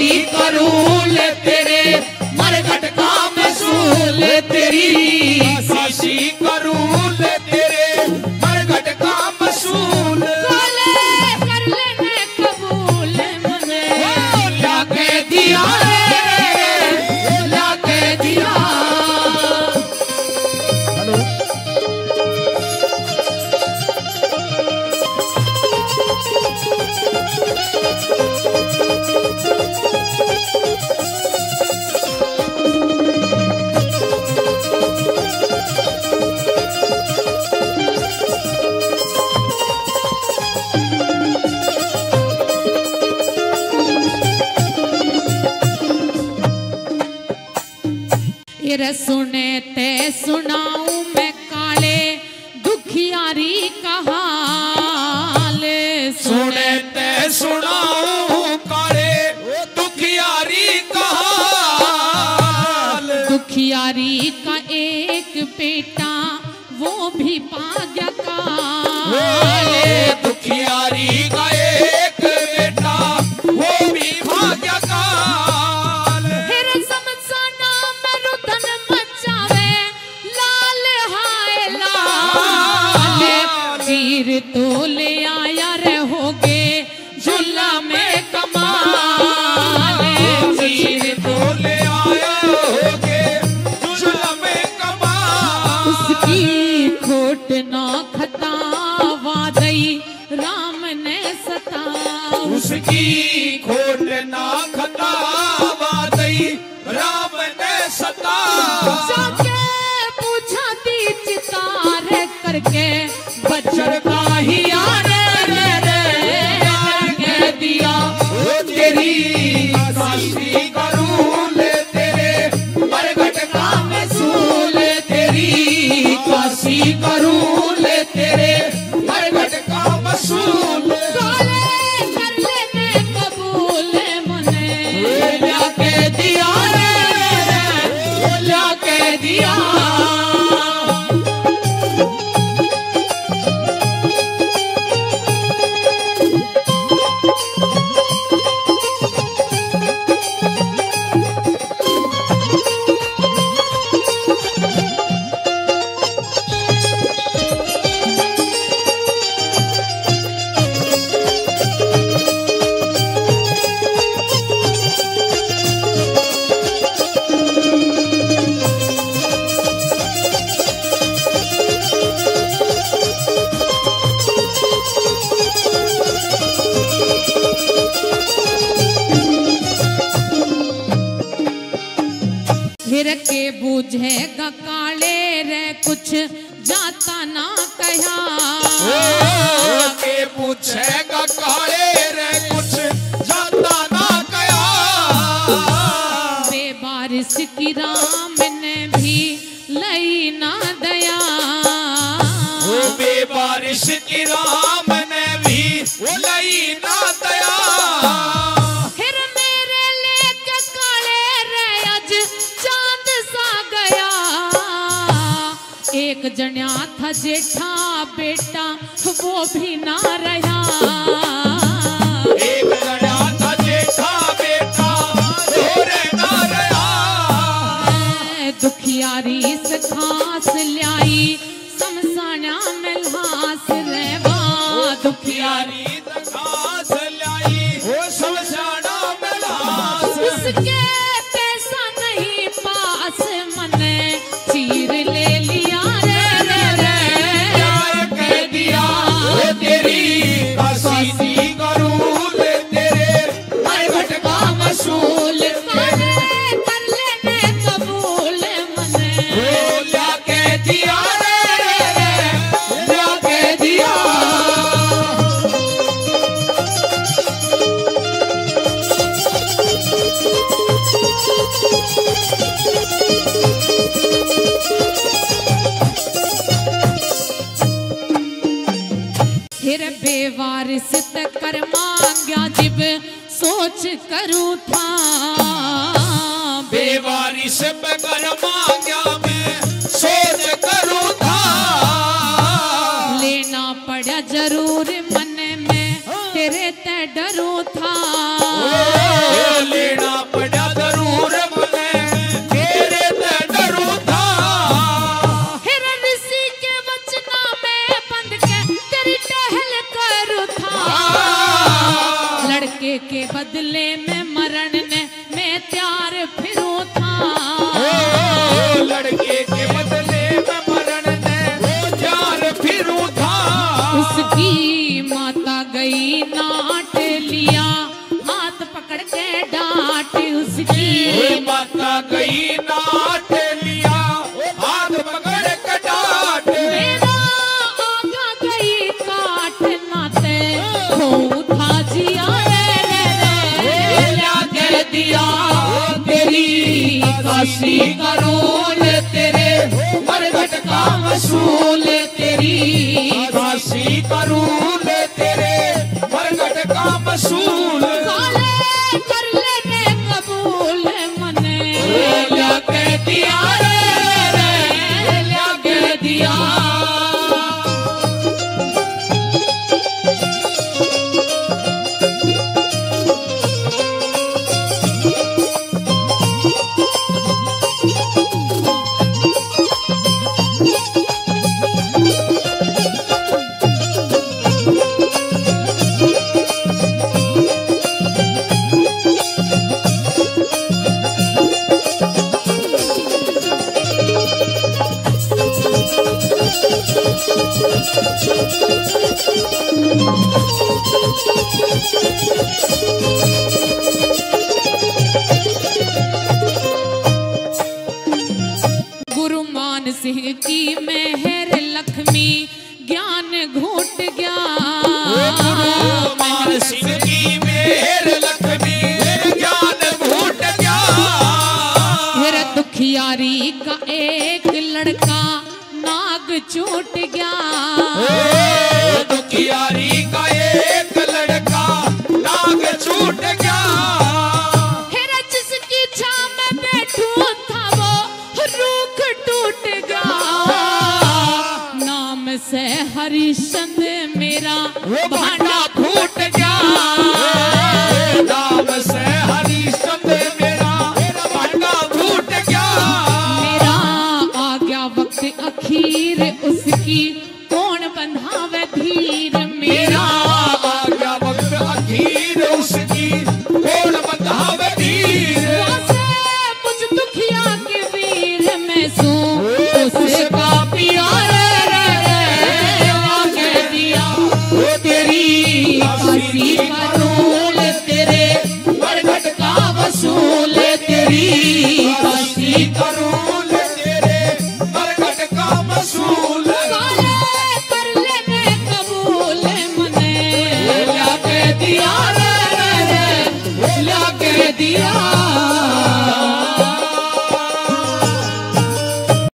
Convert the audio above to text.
काशी करूं ले तेरे मरघट का मसूल तेरी काशी करूं ले तेरे मरघट का मसूल कर लेने कबूल मने लाके दिया लाके दिया। सुने ते सुनाऊं मैं काले दुखियारी का हाल सुने ते सुनाऊं काले दुखियारी का हाल दुखियारी का एक बेटा वो भी भाग्य का दुखियारी का एक बेटा वो भी भाग्य का तो ले आया रहोगे झूला में कमाल चीर तो ले आया रहोगे झूला में कमाल उसकी खोट ना खतावा दई राम ने सता उसकी खोट ना खतावा दई राम ने सता जाके पूछा दी चितार करके बच्चर का ही यार कह दिया तेरी काशी करूं ले तेरे मरघट का मसूल तेरी काशी करूं ले तेरे मरघट का मसूल कर लेने कबूल मने लाके दिया लाके दिया। के बुझेगा काले रे कुछ जाता ना कहा के पूछेगा काले रे कुछ जाता ना कहा बेबारिश की राम ने भी लई ना दया बेबारिश की राम ने भी लई ना दया एक जन्या था जेठा बेटा वो भी ना रहा एक जन्या था जेठा बेटा वो ना रहा दुखियारी से खास ल्याई समसाना में लास रेवा दुखियारी से खास ल्याई वो समसाना में लास उसके पैसा नहीं पास मने चीर ले लिया तेरी काशी करूं ले तेरे मरघट का मसूल कर लेने कबूल मने लाके दिया लाके दिया। फिर बेवारिस तक कर मांग्या जिब सोच करूं था बेवारिस पे कर मांग्या मैं सोच करूं था लेना पड़ा जरूर मन में तेरे ते डरूं था लेना लड़के के बदले में मरण ने मैं तैयार फिरूं था। लड़के के बदले में मरण ने तैयार फिरूं था। उसकी माता गई नाट लिया, हाथ पकड़ के डांट उसकी। माता गई नाट लिया, हाथ पकड़ के डांट। मेरा आगा गई काट नाते हो था जिया कह दिया तेरी काशी करोल तेरे मरघट का वसूल तेरी काशी करूल तेरे मरघट का वसूल। काले कर लेने कबूल मने क्या कह दिया क्या कह दिया। गुरु मान सिंह की मेहर लक्ष्मी ज्ञान घूट गया। मान सिंह की मेहर लक्ष्मी ज्ञान घूट गया। मेरा दुखियारी का एक लड़का नाग चूट गया। दुखियारी का एक लड़का नाग छूट गया। हेरा जिसकी छाव में बैठूं था वो रूख टूट गया। नाम से हरिश्चंद्र मेरा भांडा फूट गया। नाम से हरिश्चंद्र मेरा भांडा फूट गया। मेरा आ गया वक्त अखीर उसकी कौन बंधावे धीर। मेरा आ गया वक्त अखीर उसकी कौन बंधावे धीर। मुझ दुखिया के वीर में सू उसका प्यार कह दिया तेरी काशी करोल तेरे मरघट का वसूल तेरी काशी करूल तेरे मरघट का वसूल। काले कर लेने कबूल मने क्या कह दिया क्या कह दिया।